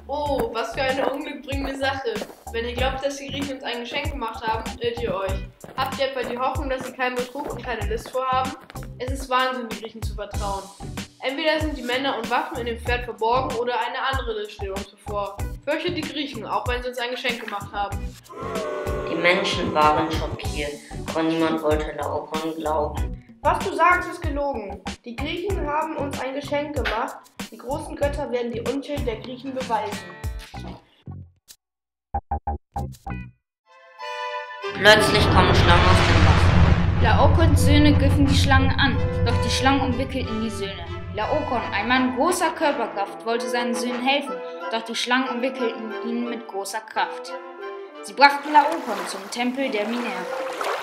Oh, was für eine unglückbringende Sache. Wenn ihr glaubt, dass die Griechen uns ein Geschenk gemacht haben, irrt ihr euch. Habt ihr etwa die Hoffnung, dass sie keinen Betrug und keine List vorhaben? Es ist Wahnsinn, die Griechen zu vertrauen. Entweder sind die Männer und Waffen in dem Pferd verborgen oder eine andere List steht uns bevor. Fürchtet die Griechen, auch wenn sie uns ein Geschenk gemacht haben. Die Menschen waren schockiert, aber niemand wollte Laokoon glauben. Was du sagst, ist gelogen. Die Griechen haben uns ein Geschenk gemacht. Die großen Götter werden die Unschuld der Griechen beweisen. Plötzlich kommen Schlangen aus dem Wasser. Laokoons Söhne griffen die Schlangen an, doch die Schlangen umwickelten die Söhne. Laokoon, ein Mann großer Körperkraft, wollte seinen Söhnen helfen, doch die Schlangen umwickelten ihn mit großer Kraft. Sie brachten Laokoon zum Tempel der Minerva.